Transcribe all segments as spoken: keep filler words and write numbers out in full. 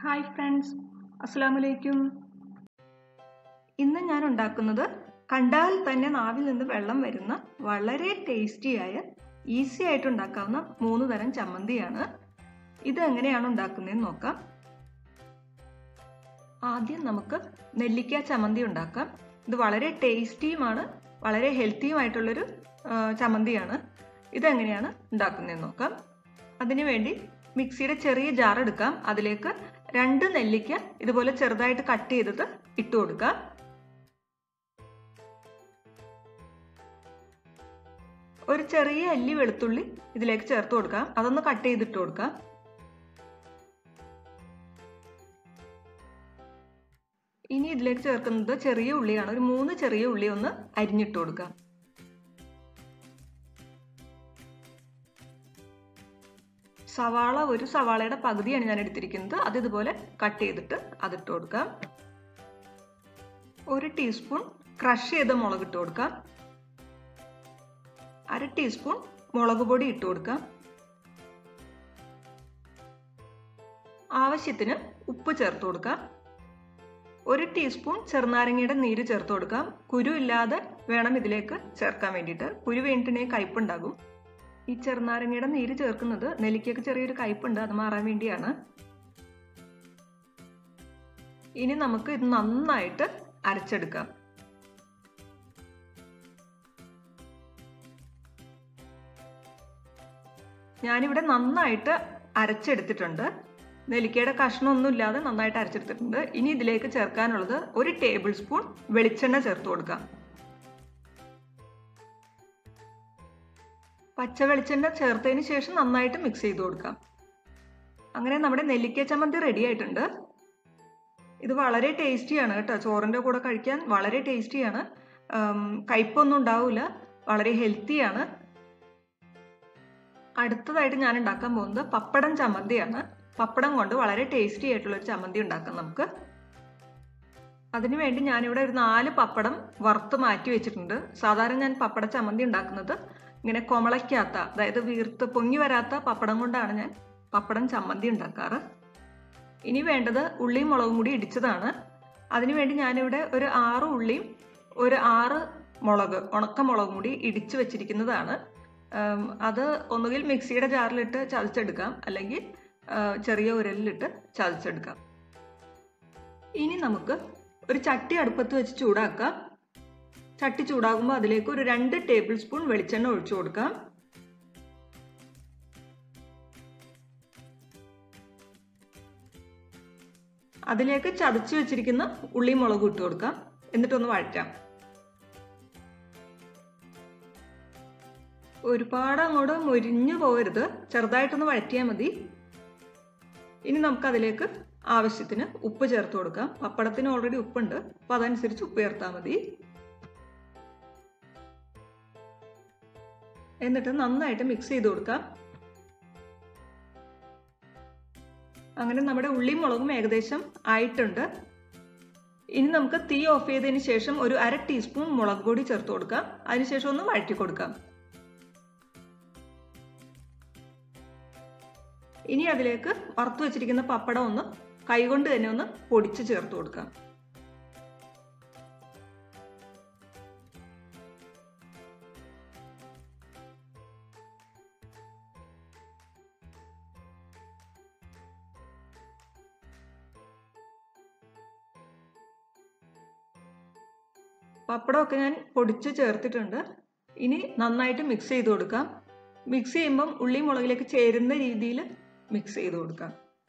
Hi friends, അസ്സലാമു അലൈക്കും. ഇന്ന് ഞാൻ ഉണ്ടാക്കുന്നത് കണ്ടാൽ തന്നെ നാവിൽ നിന്ന് വെള്ളം വരുന്ന വളരെ ടേസ്റ്റിയായ ഈസി ആയിട്ട് ഉണ്ടാക്കാവുന്ന മൂന്ന് തരം ചമ്മന്തിയാണ്. ഇത് എങ്ങനെയാണ് ഉണ്ടാക്കുന്നതെന്ന് നോക്കാം. ആദ്യം നമുക്ക് നെല്ലിക്ക ചമ്മന്തി ഉണ്ടാക്കാം. ഇത് വളരെ ടേസ്റ്റിയുമാണ്, വളരെ ഹെൽത്തിയുമായിട്ടുള്ളൊരു ചമ്മന്തിയാണ്. ഇതെങ്ങനെയാണ് ഉണ്ടാക്കുന്നതെന്ന് നോക്കാം. അതിനുവേണ്ടി മിക്സിയുടെ ചെറിയ ജാർ എടുക്കാം. അതിലേക്ക് രണ്ട് നെല്ലിക്ക ഇതുപോലെ ചെറുതായിട്ട് കട്ട് ചെയ്തത് ഇട്ട് കൊടുക്കാം. ഒരു ചെറിയ അല്ലി വെളുത്തുള്ളി ഇതിലേക്ക് ചേർത്ത് കൊടുക്കാം. അതൊന്ന് കട്ട് ചെയ്തിട്ട് കൊടുക്കാം. ഇനി ഇതിലേക്ക് ചേർക്കുന്നത് ചെറിയ ഉള്ളിയാണ്. ഒരു മൂന്ന് ചെറിയ ഉള്ളി ഒന്ന് അരിഞ്ഞിട്ട് കൊടുക്കാം. സവാള ഒരു സവാളയുടെ പകുതിയാണ് ഞാൻ എടുത്തിരിക്കുന്നത്. അത് ഇതുപോലെ കട്ട് ചെയ്തിട്ട് അതിട്ട് കൊടുക്കാം. ഒരു ടീസ്പൂൺ ക്രഷ് ചെയ്ത മുളക് ഇട്ട് കൊടുക്കാം. അര ടീസ്പൂൺ മുളക് പൊടി ഇട്ട് കൊടുക്കാം. ആവശ്യത്തിന് ഉപ്പ് ചേർത്ത് കൊടുക്കാം. ഒരു ടീസ്പൂൺ ചെറുനാരങ്ങയുടെ നീര് ചേർത്ത് കൊടുക്കാം. കുരു ഇല്ലാതെ വേണം ഇതിലേക്ക് ചേർക്കാൻ വേണ്ടിയിട്ട്. കുരു വേണ്ടിയിട്ടുണ്ടെങ്കിൽ കയ്പുണ്ടാകും. ഈ ചെറുനാരങ്ങയുടെ നീര് ചേർക്കുന്നത് നെല്ലിക്കയ്ക്ക് ചെറിയൊരു കയ്പുണ്ട്, അത് മാറാൻ വേണ്ടിയാണ്. ഇനി നമുക്ക് ഇത് നന്നായിട്ട് അരച്ചെടുക്കാം. ഞാനിവിടെ നന്നായിട്ട് അരച്ചെടുത്തിട്ടുണ്ട്. നെല്ലിക്കയുടെ കഷ്ണമൊന്നും ഇല്ലാതെ നന്നായിട്ട് അരച്ചെടുത്തിട്ടുണ്ട്. ഇനി ഇതിലേക്ക് ചേർക്കാനുള്ളത് ഒരു ടേബിൾ സ്പൂൺ വെളിച്ചെണ്ണ ചേർത്ത് കൊടുക്കാം. പച്ച വെളിച്ചെണ്ണ ചേർത്തതിന് ശേഷം നന്നായിട്ട് മിക്സ് ചെയ്ത് കൊടുക്കാം. അങ്ങനെ നമ്മുടെ നെല്ലിക്ക ചമ്മന്തി റെഡി ആയിട്ടുണ്ട്. ഇത് വളരെ ടേസ്റ്റിയാണ് കേട്ടോ. ചോറിൻ്റെ കൂടെ കഴിക്കാൻ വളരെ ടേസ്റ്റിയാണ്. കയ്പൊന്നും ഉണ്ടാവില്ല, വളരെ ഹെൽത്തിയാണ്. അടുത്തതായിട്ട് ഞാൻ ഉണ്ടാക്കാൻ പോകുന്നത് പപ്പടം ചമ്മന്തിയാണ്. പപ്പടം കൊണ്ട് വളരെ ടേസ്റ്റി ആയിട്ടുള്ളൊരു ചമ്മന്തി ഉണ്ടാക്കാം നമുക്ക്. അതിനുവേണ്ടി ഞാനിവിടെ ഒരു നാല് പപ്പടം വറുത്ത് മാറ്റി വെച്ചിട്ടുണ്ട്. സാധാരണ ഞാൻ പപ്പട ചമ്മന്തി ഉണ്ടാക്കുന്നത് ഇങ്ങനെ കൊമളയ്ക്കാത്ത, അതായത് വീർത്ത് പൊങ്ങി വരാത്ത പപ്പടം കൊണ്ടാണ് ഞാൻ പപ്പടം ചമ്മന്തി ഉണ്ടാക്കാറ്. ഇനി വേണ്ടത് ഉള്ളിയും മുളകും കൂടി ഇടിച്ചതാണ്. അതിനുവേണ്ടി ഞാനിവിടെ ഒരു ആറ് ഉള്ളിയും ഒരു ആറ് മുളക്, ഉണക്ക മുളകും കൂടി ഇടിച്ചു വെച്ചിരിക്കുന്നതാണ്. അത് ഒന്നുകിൽ മിക്സിയുടെ ജാറിലിട്ട് ചതച്ചെടുക്കാം, അല്ലെങ്കിൽ ചെറിയ ഉരലിലിട്ട് ചതച്ചെടുക്കാം. ഇനി നമുക്ക് ഒരു ചട്ടി അടുപ്പത്ത് വെച്ച് ചൂടാക്കാം. ചട്ടി ചൂടാകുമ്പോൾ അതിലേക്ക് ഒരു രണ്ട് ടേബിൾ സ്പൂൺ വെളിച്ചെണ്ണ ഒഴിച്ചു കൊടുക്കാം. അതിലേക്ക് ചതച്ചു വെച്ചിരിക്കുന്ന ഉള്ളിയും മുളകും ഇട്ട് കൊടുക്കാം. എന്നിട്ടൊന്ന് വഴറ്റാം. ഒരുപാട് അങ്ങോട്ട് മുരിഞ്ഞു പോകരുത്, ചെറുതായിട്ടൊന്ന് വഴറ്റിയാൽ മതി. ഇനി നമുക്ക് അതിലേക്ക് ആവശ്യത്തിന് ഉപ്പ് ചേർത്ത് കൊടുക്കാം. പപ്പടത്തിന് ഓൾറെഡി ഉപ്പുണ്ട്, അപ്പോൾ അതനുസരിച്ച് ഉപ്പ് ചേർത്താൽ മതി. എന്നിട്ട് നന്നായിട്ട് മിക്സ് ചെയ്ത് കൊടുക്കാം. അങ്ങനെ നമ്മുടെ ഉള്ളിയും മുളകും ഏകദേശം ആയിട്ടുണ്ട്. ഇനി നമുക്ക് തീ ഓഫ് ചെയ്തതിന് ശേഷം ഒരു അര ടീസ്പൂൺ മുളക് പൊടി ചേർത്ത് കൊടുക്കാം. അതിനുശേഷം ഒന്ന് വഴറ്റി കൊടുക്കാം. ഇനി അതിലേക്ക് വറുത്ത് വെച്ചിരിക്കുന്ന പപ്പടം ഒന്ന് കൈകൊണ്ട് തന്നെ ഒന്ന് പൊടിച്ച് ചേർത്ത് കൊടുക്കാം. പപ്പടമൊക്കെ ഞാൻ പൊടിച്ച് ചേർത്തിട്ടുണ്ട്. ഇനി നന്നായിട്ട് മിക്സ് ചെയ്ത് കൊടുക്കാം. മിക്സ് ചെയ്യുമ്പം ഉള്ളി മുളകിലേക്ക് ചേരുന്ന രീതിയിൽ മിക്സ് ചെയ്ത് കൊടുക്കാം.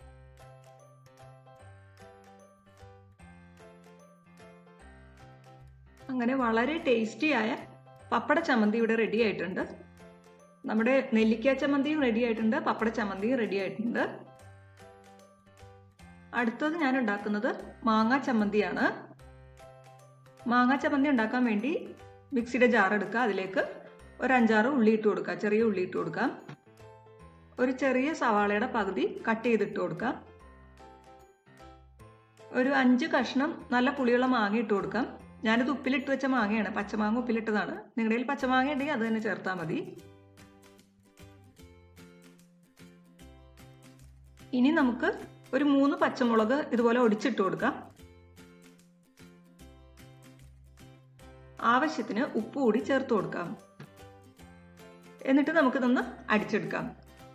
അങ്ങനെ വളരെ ടേസ്റ്റിയായ പപ്പട ചമ്മന്തി ഇവിടെ റെഡി ആയിട്ടുണ്ട്. നമ്മുടെ നെല്ലിക്ക ചമ്മന്തിയും റെഡി ആയിട്ടുണ്ട്, പപ്പട ചമ്മന്തിയും റെഡി ആയിട്ടുണ്ട്. അടുത്തത് ഞാൻ ഉണ്ടാക്കുന്നത് മാങ്ങാ ചമ്മന്തിയാണ്. മാങ്ങാ ചമ്മന്തി ഉണ്ടാക്കാൻ വേണ്ടി മിക്സിയുടെ ജാർ എടുക്കുക. അതിലേക്ക് ഒരു അഞ്ചാറ് ഉള്ളി ഇട്ട് കൊടുക്കുക. ചെറിയ ഉള്ളി ഇട്ട് കൊടുക്കാം. ഒരു ചെറിയ സവാളയുടെ പകുതി കട്ട് ചെയ്തിട്ട് കൊടുക്കാം. ഒരു അഞ്ച് കഷ്ണം നല്ല പുളിയുള്ള മാങ്ങ ഇട്ട് കൊടുക്കാം. ഞാനിത് ഉപ്പിലിട്ട് വെച്ച മാങ്ങയാണ്, പച്ചമാങ്ങ ഉപ്പിലിട്ടതാണ്. നിങ്ങളുടെ കയ്യിൽ പച്ചമാങ്ങ ഉണ്ടെങ്കിൽ അത് തന്നെ ചേർത്താൽ മതി. ഇനി നമുക്ക് ഒരു മൂന്ന് പച്ചമുളക് ഇതുപോലെ ഒടിച്ചിട്ട് കൊടുക്കാം. ആവശ്യത്തിന് ഉപ്പ് കൂടി ചേർത്ത് കൊടുക്കാം. എന്നിട്ട് നമുക്കിതൊന്ന് അടിച്ചെടുക്കാം.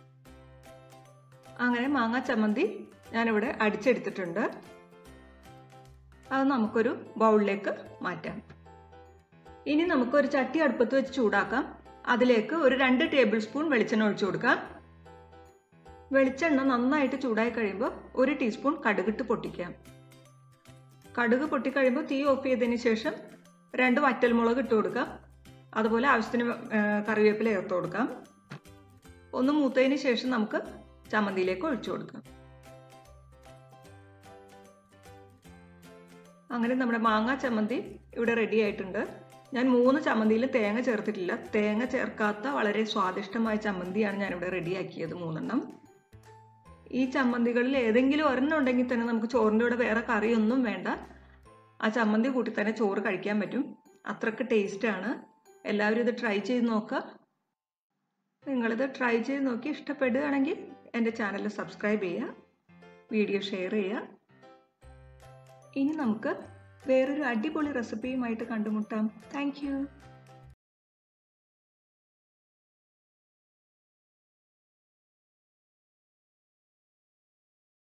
അങ്ങനെ മാങ്ങ ചമ്മന്തി ഞാനിവിടെ അടിച്ചെടുത്തിട്ടുണ്ട്. അത് നമുക്കൊരു ബൗളിലേക്ക് മാറ്റാം. ഇനി നമുക്കൊരു ചട്ടി അടുപ്പത്ത് വെച്ച് ചൂടാക്കാം. അതിലേക്ക് ഒരു രണ്ട് ടേബിൾ സ്പൂൺ വെളിച്ചെണ്ണ ഒഴിച്ചു കൊടുക്കാം. വെളിച്ചെണ്ണ നന്നായിട്ട് ചൂടായി കഴിയുമ്പോൾ ഒരു ടീസ്പൂൺ കടുകിട്ട് പൊട്ടിക്കാം. കടുക് പൊട്ടിക്കഴിയുമ്പോൾ തീ ഓഫ് ചെയ്തതിന് ശേഷം രണ്ട് വറ്റൽമുളക് ഇട്ട് കൊടുക്കാം. അതുപോലെ ആവശ്യത്തിന് കറിവേപ്പില ചേർത്ത് കൊടുക്കാം. ഒന്ന് മൂത്തതിന് ശേഷം നമുക്ക് ചമ്മന്തിയിലേക്ക് ഒഴിച്ചു കൊടുക്കാം. അങ്ങനെ നമ്മുടെ മാങ്ങ ചമ്മന്തി ഇവിടെ റെഡി ആയിട്ടുണ്ട്. ഞാൻ മൂന്ന് ചമ്മന്തിയിൽ തേങ്ങ ചേർത്തിട്ടില്ല. തേങ്ങ ചേർക്കാത്ത വളരെ സ്വാദിഷ്ടമായ ചമ്മന്തിയാണ് ഞാനിവിടെ റെഡിയാക്കിയത്, മൂന്നെണ്ണം. ഈ ചമ്മന്തികളിൽ ഏതെങ്കിലും ഒരെണ്ണം ഉണ്ടെങ്കിൽ തന്നെ നമുക്ക് ചോറിൻ്റെ കൂടെ വേറെ കറിയൊന്നും വേണ്ട. ആ ചമ്മന്തി കൂട്ടി തന്നെ ചോറ് കഴിക്കാൻ പറ്റും. അത്രയ്ക്ക് ടേസ്റ്റാണ്. എല്ലാവരും ഇത് ട്രൈ ചെയ്ത് നോക്കുക. നിങ്ങളിത് ട്രൈ ചെയ്ത് നോക്കി ഇഷ്ടപ്പെടുകയാണെങ്കിൽ എൻ്റെ ചാനൽ സബ്സ്ക്രൈബ് ചെയ്യുക, വീഡിയോ ഷെയർ ചെയ്യുക. ഇനി നമുക്ക് വേറൊരു അടിപൊളി റെസിപ്പിയുമായിട്ട് കണ്ടുമുട്ടാം. Thank U.